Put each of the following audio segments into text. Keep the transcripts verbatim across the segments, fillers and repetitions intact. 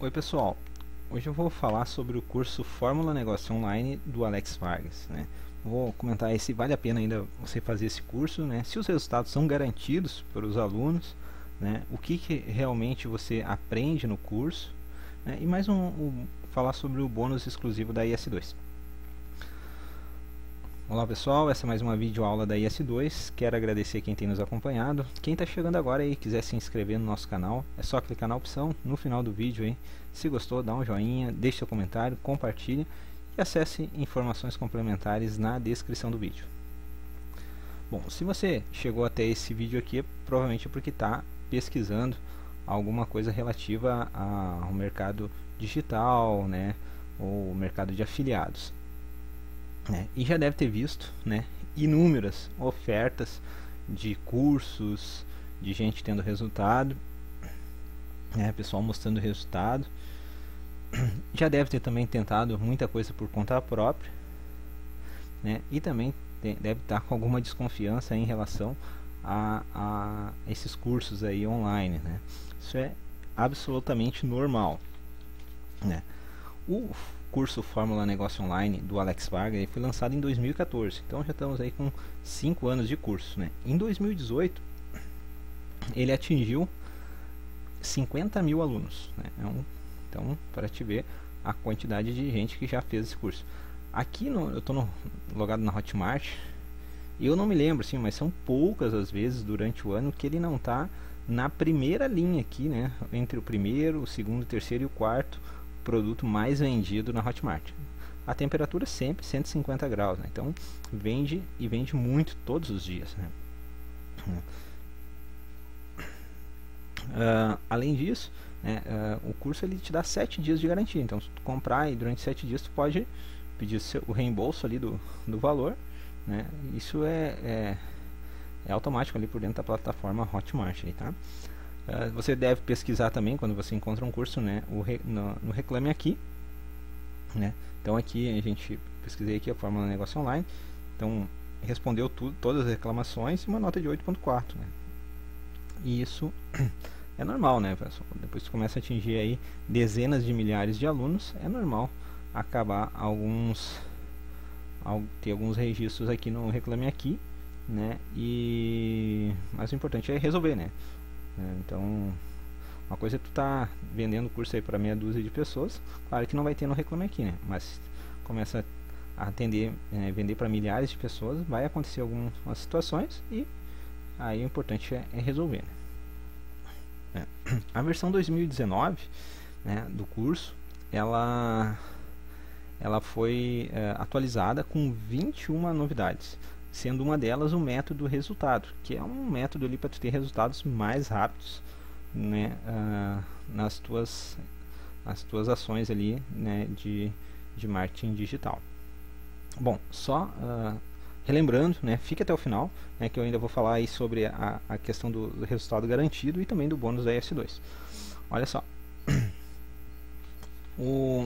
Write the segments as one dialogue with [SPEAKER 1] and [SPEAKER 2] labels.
[SPEAKER 1] Oi pessoal, hoje eu vou falar sobre o curso Fórmula Negócio Online do Alex Vargas, né? Vou comentar aí se vale a pena ainda você fazer esse curso, né? Se os resultados são garantidos para os alunos, né? O que, que realmente você aprende no curso, né? E mais um, um falar sobre o bônus exclusivo da I S dois. Olá pessoal, essa é mais uma videoaula da I S dois. Quero agradecer quem tem nos acompanhado. Quem está chegando agora e quiser se inscrever no nosso canal, é só clicar na opção no final do vídeo aí. Se gostou, dá um joinha, deixe seu comentário, compartilhe e acesse informações complementares na descrição do vídeo. Bom, se você chegou até esse vídeo aqui, é provavelmente porque está pesquisando alguma coisa relativa ao mercado digital, né, ou mercado de afiliados. É, e já deve ter visto, né, inúmeras ofertas de cursos, de gente tendo resultado, né, pessoal mostrando resultado. Já deve ter também tentado muita coisa por conta própria, né, e também tem, deve estar com alguma desconfiança em relação a, a esses cursos aí online, né. Isso é absolutamente normal, né. O curso Fórmula Negócio Online do Alex Vargas foi lançado em dois mil e quatorze, então já estamos aí com cinco anos de curso, né? Em dois mil e dezoito ele atingiu cinquenta mil alunos, né? É um, então, para te ver a quantidade de gente que já fez esse curso. Aqui no, eu estou logado na Hotmart e eu não me lembro, sim, mas são poucas as vezes durante o ano que ele não está na primeira linha aqui, né? Entre o primeiro, o segundo, o terceiro e o quarto produto mais vendido na Hotmart. A temperatura sempre cento e cinquenta graus, né? Então vende e vende muito todos os dias, né? Uh, além disso, né, uh, o curso ele te dá sete dias de garantia. Então se tu comprar e durante sete dias tu pode pedir seu, o reembolso ali do, do valor, né? Isso é, é, é automático ali por dentro da plataforma Hotmart, aí, tá? Uh, você deve pesquisar também quando você encontra um curso, né, o re, no, no Reclame Aqui, né? Então aqui a gente pesquisei aqui a Fórmula Negócio Online, então respondeu tudo, todas as reclamações e uma nota de oito ponto quatro, né? E isso é normal, né, pessoal? Depois que começa a atingir aí dezenas de milhares de alunos, é normal acabar alguns ter alguns registros aqui no Reclame Aqui, né? E mas o importante é resolver, né? Então, uma coisa é tu tá vendendo curso aí para meia dúzia de pessoas, claro que não vai ter no Reclame Aqui, né? Mas começa a atender, é, vender para milhares de pessoas, vai acontecer algumas situações e aí o importante é, é resolver, né? É. A versão dois mil e dezenove, né, do curso, ela, ela foi é, atualizada com vinte e uma novidades, sendo uma delas o método resultado, que é um método ali para tu ter resultados mais rápidos, né, uh, nas tuas nas tuas ações ali, né, de, de marketing digital. Bom, só uh, relembrando, né, fique até o final, né, que eu ainda vou falar aí sobre a, a questão do resultado garantido e também do bônus da I S dois. Olha só, o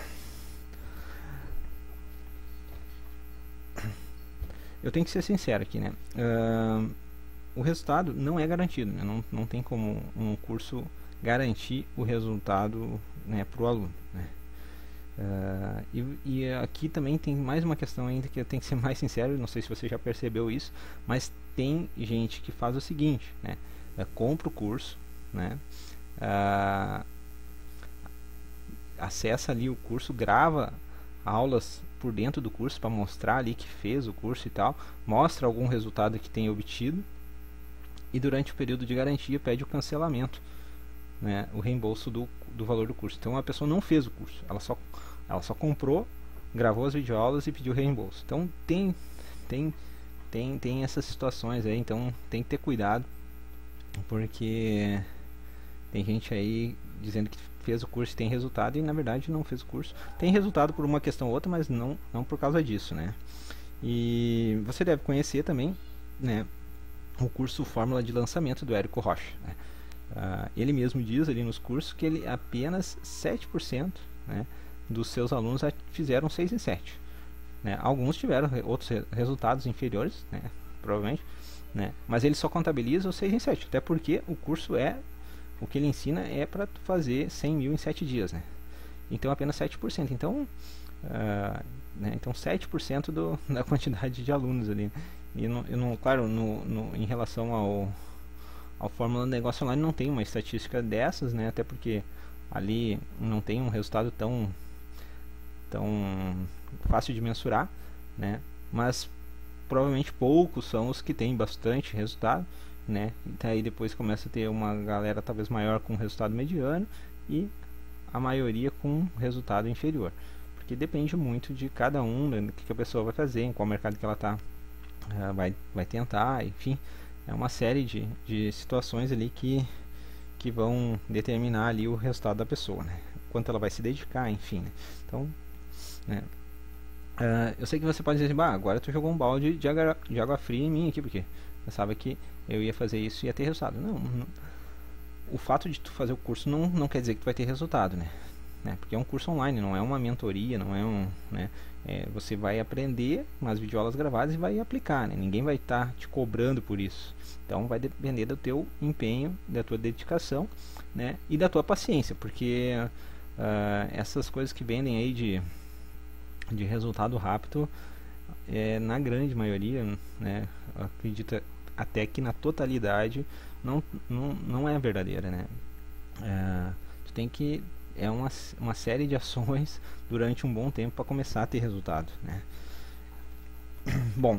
[SPEAKER 1] eu tenho que ser sincero aqui, né? Uh, o resultado não é garantido, né? não, não tem como um curso garantir o resultado, né, para o aluno, né? Uh, e, e aqui também tem mais uma questão ainda que eu tenho que ser mais sincero, não sei se você já percebeu isso, mas tem gente que faz o seguinte, né? Uh, compra o curso, né? Uh, acessa ali o curso, grava aulas por dentro do curso para mostrar ali que fez o curso e tal, mostra algum resultado que tem obtido e durante o período de garantia pede o cancelamento, né, o reembolso do, do valor do curso. Então a pessoa não fez o curso, ela só, ela só comprou, gravou as videoaulas e pediu reembolso. Então tem, tem, tem, tem essas situações aí, então tem que ter cuidado, porque tem gente aí dizendo que fez o curso e tem resultado e na verdade não fez o curso. Tem resultado por uma questão ou outra, mas não, não por causa disso, né? E você deve conhecer também, né, o curso Fórmula de Lançamento do Érico Rocha, né? Uh, ele mesmo diz ali nos cursos que ele apenas sete por cento, né, dos seus alunos fizeram seis em sete, né? Alguns tiveram re outros re resultados inferiores, né, provavelmente, né? Mas ele só contabiliza o seis em sete, até porque o curso é o que ele ensina é para fazer cem mil em sete dias, né? Então apenas sete por cento. Então, uh, né, então sete por cento do, da quantidade de alunos ali. E não, eu não, claro, no, no, em relação ao, ao Fórmula do Negócio Online não tem uma estatística dessas, né? Até porque ali não tem um resultado tão, tão fácil de mensurar, né? Mas provavelmente poucos são os que têm bastante resultado, né? E daí depois começa a ter uma galera talvez maior com resultado mediano e a maioria com resultado inferior, porque depende muito de cada um, né, do que, que a pessoa vai fazer, em qual mercado que ela tá, uh, vai, vai tentar, enfim, é uma série de, de situações ali que, que vão determinar ali o resultado da pessoa, né? Quanto ela vai se dedicar, enfim, né? Então, né, uh, eu sei que você pode dizer, bah, agora tu jogou um balde de água, de água fria em mim aqui, porque pensava que eu ia fazer isso e ia ter resultado. Não, não, o fato de tu fazer o curso não, não quer dizer que tu vai ter resultado, né? né? Porque é um curso online, não é uma mentoria, não é um, né? É, você vai aprender umas videoaulas gravadas e vai aplicar, né? Ninguém vai estar tá te cobrando por isso. Então vai depender do teu empenho, da tua dedicação, né? E da tua paciência, porque uh, essas coisas que vendem aí de, de resultado rápido, é, na grande maioria, né? Acredita até que na totalidade não, não, não é verdadeira, né? É, tu tem que é uma, uma série de ações durante um bom tempo para começar a ter resultado, né? Bom,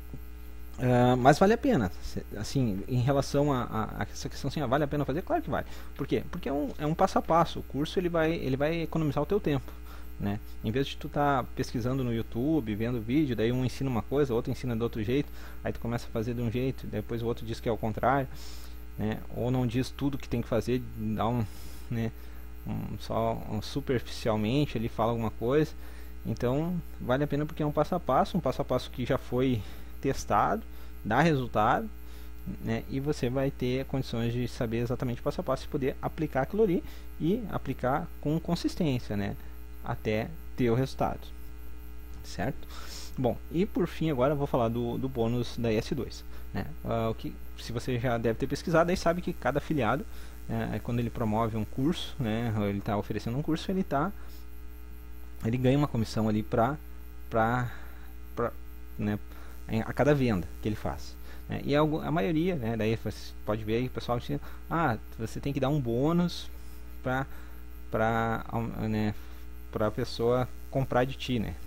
[SPEAKER 1] uh, mas vale a pena, assim, em relação a, a, a essa questão, assim, ah, vale a pena fazer? Claro que vale. Por quê? Porque é um, é um passo a passo. O curso ele vai, ele vai economizar o teu tempo, né? Em vez de tu estar tá pesquisando no YouTube, vendo vídeo, daí um ensina uma coisa, outro ensina de outro jeito, aí tu começa a fazer de um jeito, depois o outro diz que é o contrário, né? Ou não diz tudo que tem que fazer, dá um, né, um, só um, superficialmente ele fala alguma coisa. Então vale a pena porque é um passo a passo, um passo a passo que já foi testado, dá resultado, né? E você vai ter condições de saber exatamente passo a passo e poder aplicar aquilo ali e aplicar com consistência, né? Até ter o resultado, certo? Bom, e por fim agora eu vou falar do, do bônus da I S dois, né? Uh, o que, se você já deve ter pesquisado, aí sabe que cada afiliado, né, quando ele promove um curso, né, ou ele está oferecendo um curso, ele tá, ele ganha uma comissão ali para, para, né, a cada venda que ele faz. Né? E a, a maioria, né, daí você pode ver aí o pessoal dizendo, ah, você tem que dar um bônus para, para, né, para a pessoa comprar de ti, né?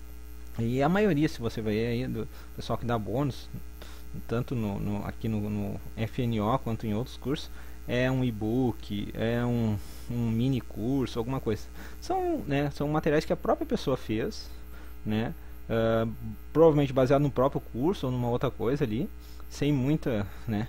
[SPEAKER 1] E a maioria, se você ver aí do pessoal que dá bônus, tanto no, no, aqui no, no F N O quanto em outros cursos, é um e-book, é um, um mini curso, alguma coisa. São, né, são materiais que a própria pessoa fez, né, uh, provavelmente baseado no próprio curso ou numa outra coisa ali, sem muita, né,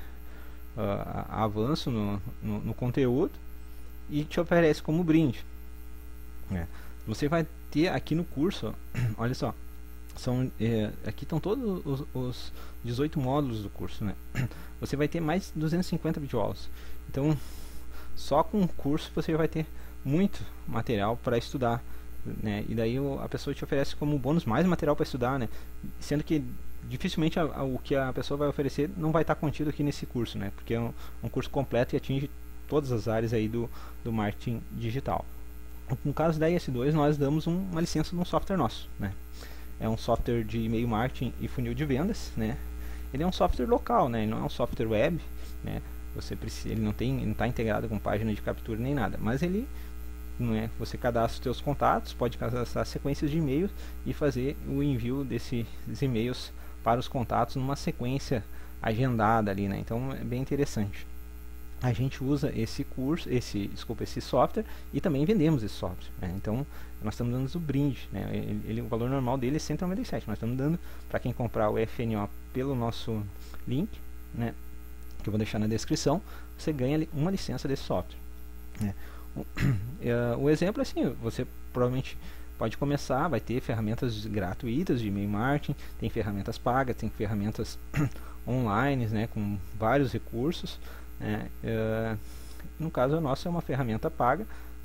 [SPEAKER 1] uh, avanço no, no, no conteúdo, e te oferece como brinde. Né. Você vai ter aqui no curso, olha só, são, é, aqui estão todos os, os dezoito módulos do curso, né? Você vai ter mais de duzentas e cinquenta videoaulas. Então, só com o curso você vai ter muito material para estudar, né? E daí o, a pessoa te oferece como bônus mais material para estudar, né? Sendo que dificilmente a, a, o que a pessoa vai oferecer não vai estar contido aqui nesse curso, né? Porque é um, um curso completo e atinge todas as áreas aí do, do marketing digital. No caso da I S dois, nós damos um, uma licença de um software nosso, né? É um software de e-mail marketing e funil de vendas, né? Ele é um software local, né? Ele não é um software web, né? Você precisa, ele não tem, não está integrado com página de captura nem nada, mas ele, não é? Você cadastra os seus contatos, pode cadastrar sequências de e-mails e fazer o envio desses e-mails para os contatos numa sequência agendada ali, né? Então é bem interessante. A gente usa esse curso, esse, desculpa, esse software e também vendemos esse software, né? Então nós estamos dando o brinde, né? ele, ele, o valor normal dele é cento e noventa e sete, nós estamos dando para quem comprar o F N O pelo nosso link, né, que eu vou deixar na descrição, você ganha uma licença desse software, né? o, é, o exemplo é assim, você provavelmente pode começar, vai ter ferramentas gratuitas de e-mail marketing, tem ferramentas pagas, tem ferramentas online, né, com vários recursos. É, é, no caso a nossa é uma ferramenta paga,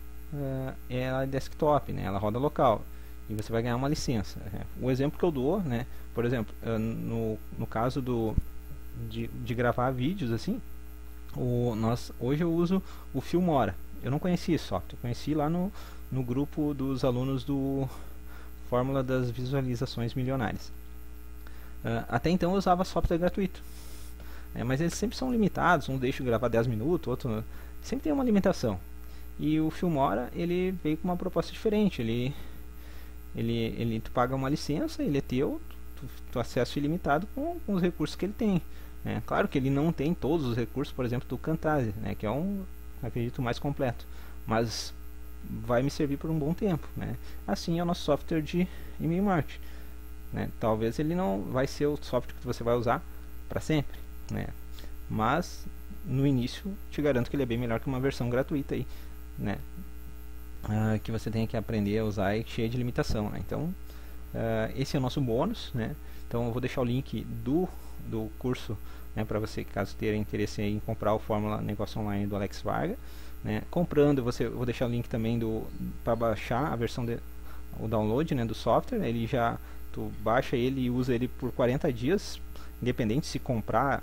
[SPEAKER 1] é, ela é desktop, né, ela roda local e você vai ganhar uma licença. É, o exemplo que eu dou, né, por exemplo, é, no, no caso do, de, de gravar vídeos assim, o, nós, hoje eu uso o Filmora. Eu não conhecia esse software, eu conheci lá no, no grupo dos alunos do Fórmula das Visualizações Milionárias. Uh, até então eu usava software gratuito, é, mas eles sempre são limitados, um deixa gravar dez minutos, outro sempre tem uma limitação. E o Filmora, ele veio com uma proposta diferente, ele, ele, ele tu paga uma licença, ele é teu, tu, tu acesso ilimitado com, com os recursos que ele tem. Né? Claro que ele não tem todos os recursos, por exemplo, do Camtasia, né? Que é um, acredito, mais completo, mas vai me servir por um bom tempo. Né? Assim é o nosso software de e-mail marketing. Né? Talvez ele não vai ser o software que você vai usar para sempre, né? Mas no início te garanto que ele é bem melhor que uma versão gratuita aí, né? Uh, que você tem que aprender a usar e cheia de limitação, né? Então uh, esse é o nosso bônus, né? Então eu vou deixar o link do, do curso, né, para você, caso tenha interesse em comprar o Fórmula Negócio Online do Alex Varga, né? Comprando, você, eu vou deixar o link também do para baixar a versão de, o download, né, do software. Ele já, tu baixa ele e usa ele por quarenta dias, independente se comprar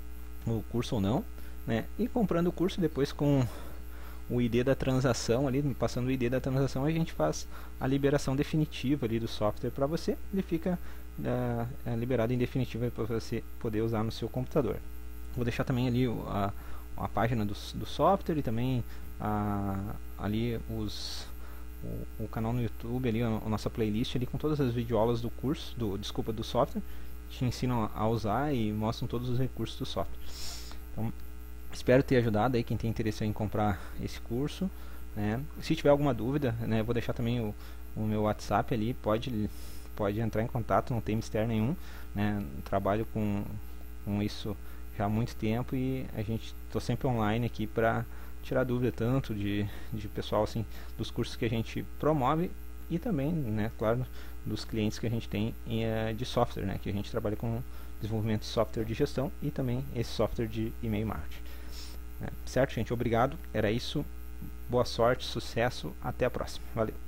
[SPEAKER 1] o curso ou não, né? E comprando o curso, depois com o I D da transação ali, passando o I D da transação, a gente faz a liberação definitiva ali do software para você. Ele fica uh, liberado em definitivo para você poder usar no seu computador. Vou deixar também ali a, a página do, do software e também a, ali os o, o canal no YouTube, ali a, a nossa playlist ali com todas as videoaulas do curso, do desculpa do software, te ensinam a usar e mostram todos os recursos do software. Então, espero ter ajudado aí quem tem interesse em comprar esse curso, né? Se tiver alguma dúvida, né, eu vou deixar também o, o meu WhatsApp ali, pode, pode entrar em contato, não tem mistério nenhum, né? Trabalho com, com isso já há muito tempo e a gente tô sempre online aqui para tirar dúvida tanto de, de pessoal assim, dos cursos que a gente promove e também, né, claro, dos clientes que a gente tem em, uh, de software, né, que a gente trabalha com desenvolvimento de software de gestão e também esse software de e-mail marketing. É, certo, gente? Obrigado. Era isso. Boa sorte, sucesso. Até a próxima. Valeu.